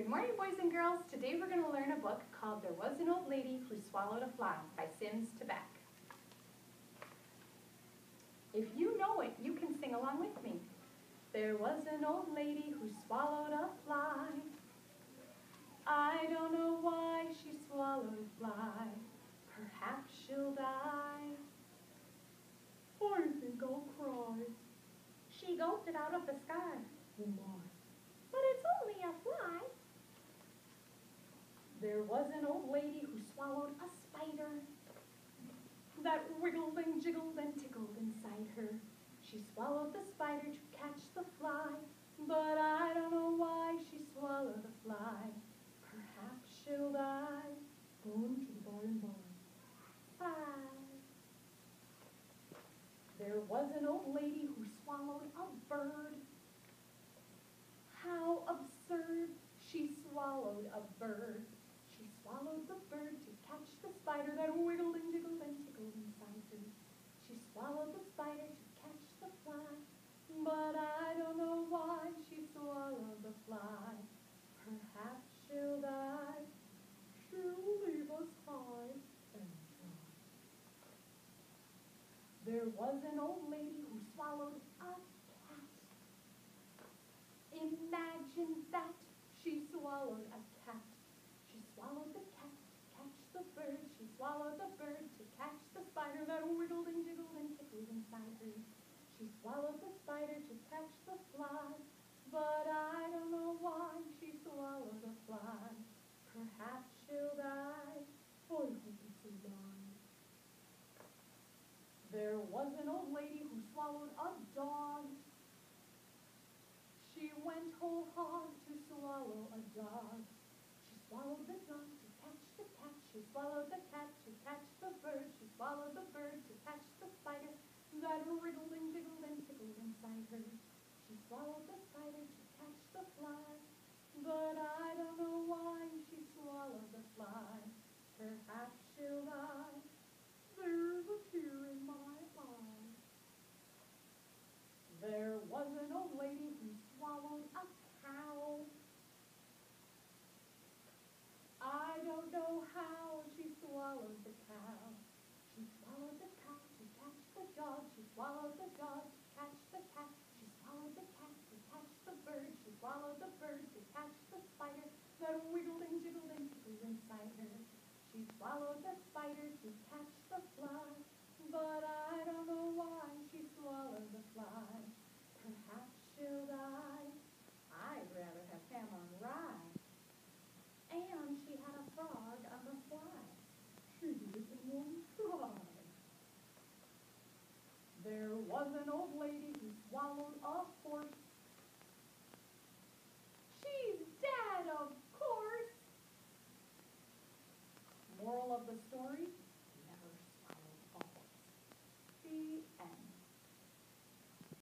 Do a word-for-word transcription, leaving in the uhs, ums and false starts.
Good morning, boys and girls. Today we're going to learn a book called There Was an Old Lady Who Swallowed a Fly by Sims Tabac. If you know it, you can sing along with me. There was an old lady who swallowed a fly. I don't know why she swallowed a fly. Perhaps she'll die. I think I'll cry. She gulped it out of the sky. Oh my. But it's only a fly. There was an old lady who swallowed a spider that wiggled and jiggled and tickled inside her. She swallowed the spider to catch the fly, but I don't know why she swallowed the fly. Perhaps she'll die. On to the by and by. Bye. There was an old lady who swallowed a bird. How absurd! She swallowed a bird. She swallowed the bird to catch the spider that wiggled and jiggled and tickled inside her. She swallowed the spider to catch the fly, but I don't know why she swallowed the fly. Perhaps she'll die. She'll leave us high and dry. There was an old lady who swallowed a cat. Imagine that! She swallowed a cat. She swallowed the cat to catch the bird. She swallowed the bird to catch the spider that wiggled and jiggled and tickled inside her. She swallowed the spider to catch the fly, but I don't know why she swallowed the fly. Perhaps she'll die. I hope she'll die. There was an old lady who swallowed a dog. She went whole hog to swallow a dog. She swallowed the dog to catch the cat. She swallowed the cat to catch the bird. She swallowed the bird to catch the spider that wriggled and jiggled and tickled inside her. She swallowed the spider to catch the fly, but I don't know why she swallowed the fly. Perhaps she'll die. There's a tear in my eye. There was an old lady who swallowed a cow. I don't know how she swallowed the cow. She swallowed the cow to catch the dog. She swallowed the dog to catch the cat. She swallowed the cat to catch the bird. She swallowed the bird to catch the spider that wiggled and jiggled and tickled inside her. She swallowed the spider to catch the fly, but I